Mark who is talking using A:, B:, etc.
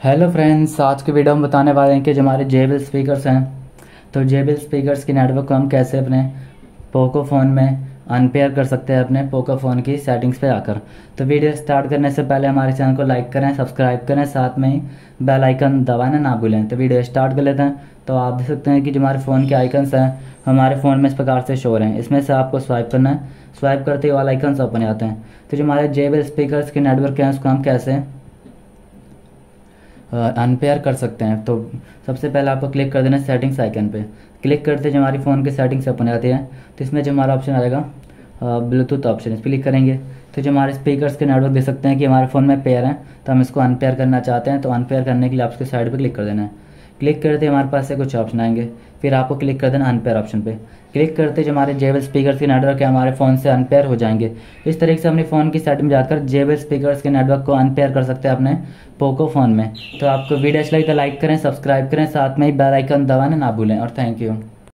A: Hello friends, आज की video हम बताने वाले हैं कि जो हमारे JBL स्पीकर्स हैं, तो JBL स्पीकर्स की नेटवर्क को हम कैसे अपने पोको फ़ोन में अनपेयर कर सकते हैं अपने पोको फ़ोन की सेटिंग्स पे आकर। तो वीडियो स्टार्ट करने से पहले हमारे चैनल को लाइक करें, सब्सक्राइब करें, साथ में ही बेल आइकन दबाना ना भूलें। तो वीडियो स्टार्ट कर लेते हैं। तो आप देख सकते हैं कि जो हमारे फ़ोन के आइकन्स हैं हमारे फ़ोन में इस प्रकार से शो हो रहे हैं। इसमें से आपको स्वाइप करना है, स्वाइप करते ही ऑल आइकन्स ओपन आते हैं। तो जो हमारे JBL स्पीकर्स के नेटवर्क हैं उसको हम कैसे अनपेयर कर सकते हैं। तो सबसे पहले आपको क्लिक कर देना है सेटिंग्स आइकन पे। क्लिक करते जो हमारी फ़ोन की सेटिंग्स ओपन आती है, तो इसमें जो हमारा ऑप्शन आएगा ब्लूटूथ ऑप्शन, इस पर क्लिक करेंगे तो जो हमारे स्पीकर्स के नेटवर्क देख सकते हैं कि हमारे फ़ोन में पेयर हैं, तो हम इसको अनपेयर करना चाहते हैं। तो अनपेयर करने के लिए आपको साइड पर क्लिक कर देना है। क्लिक करते हमारे पास से कुछ ऑप्शन आएंगे, फिर आपको क्लिक कर देना अनपेयर ऑप्शन पे। क्लिक करते जो हमारे JBL स्पीकर्स के नेटवर्क है हमारे फ़ोन से अनपेयर हो जाएंगे। इस तरीके से अपने फ़ोन की सेटिंग में जाकर JBL स्पीकर्स के नेटवर्क को अनपेयर कर सकते हैं अपने पोको फ़ोन में। तो आपको वीडियो अच्छा लगे तो लाइक करें, सब्सक्राइब करें, साथ में ही बेल आइकन दबाना ना भूलें। और थैंक यू।